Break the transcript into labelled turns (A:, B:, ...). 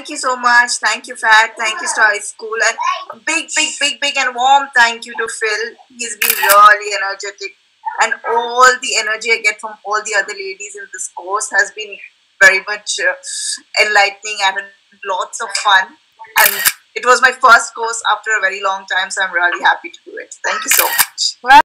A: Thank you so much. Thank you, Fat. Thank you, StyleSchool. And big and warm thank you to Phil. He's been really energetic. And all the energy I get from all the other ladies in this course has been very much enlightening and lots of fun. And it was my first course after a very long time, so I'm really happy to do it. Thank you so much.